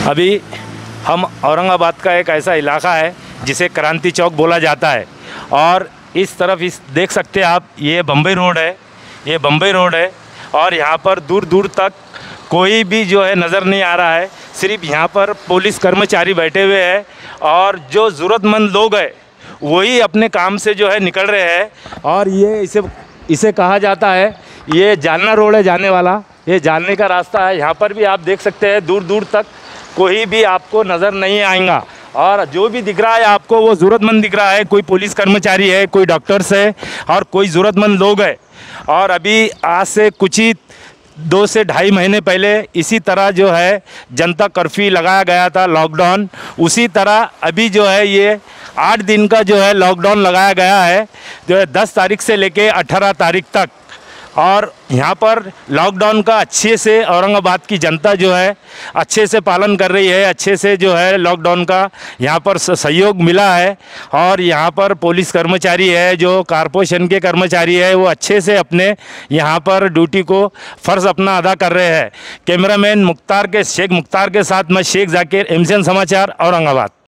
अभी हम औरंगाबाद का एक ऐसा इलाका है जिसे क्रांति चौक बोला जाता है और इस तरफ इस देख सकते हैं आप, ये बम्बई रोड है, ये बम्बई रोड है और यहाँ पर दूर दूर तक कोई भी जो है नज़र नहीं आ रहा है। सिर्फ यहाँ पर पुलिस कर्मचारी बैठे हुए हैं और जो ज़रूरतमंद लोग हैं वही अपने काम से जो है निकल रहे हैं। और ये इसे कहा जाता है, ये जालना रोड है जाने वाला, ये जाने का रास्ता है। यहाँ पर भी आप देख सकते हैं दूर दूर तक कोई भी आपको नज़र नहीं आएगा और जो भी दिख रहा है आपको वो ज़रूरतमंद दिख रहा है। कोई पुलिस कर्मचारी है, कोई डॉक्टर्स है और कोई ज़रूरतमंद लोग है। और अभी आज से कुछ ही 2 से ढाई महीने पहले इसी तरह जो है जनता कर्फ्यू लगाया गया था, लॉकडाउन। उसी तरह अभी जो है ये 8 दिन का जो है लॉकडाउन लगाया गया है, जो है 10 तारीख से लेके 18 तारीख तक। और यहाँ पर लॉकडाउन का अच्छे से औरंगाबाद की जनता जो है अच्छे से पालन कर रही है, अच्छे से जो है लॉकडाउन का यहाँ पर सहयोग मिला है। और यहाँ पर पुलिस कर्मचारी है, जो कारपोरेशन के कर्मचारी है, वो अच्छे से अपने यहाँ पर ड्यूटी को फ़र्ज़ अपना अदा कर रहे हैं। कैमरामैन शेख मुख्तार के साथ मैं शेख जाकिर, एमसीएन समाचार, औरंगाबाद।